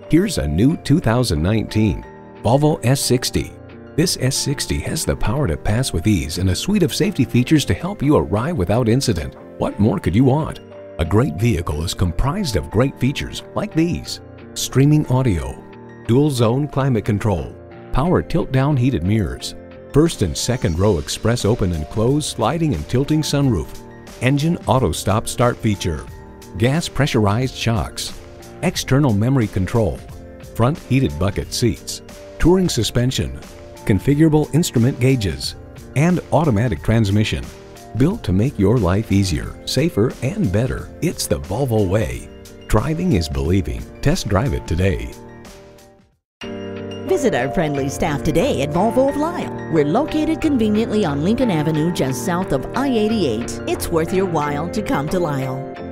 Here's a new 2019 Volvo S60. This S60 has the power to pass with ease and a suite of safety features to help you arrive without incident. What more could you want? A great vehicle is comprised of great features like these: streaming audio, dual zone climate control, power tilt-down heated mirrors, first and second row express open and close sliding and tilting sunroof, engine auto stop start feature, gas pressurized shocks, external memory control, front heated bucket seats, touring suspension, configurable instrument gauges, and automatic transmission. Built to make your life easier, safer, and better, it's the Volvo way. Driving is believing. Test drive it today. Visit our friendly staff today at Volvo of Lisle. We're located conveniently on Lincoln Avenue just south of I-88. It's worth your while to come to Lisle.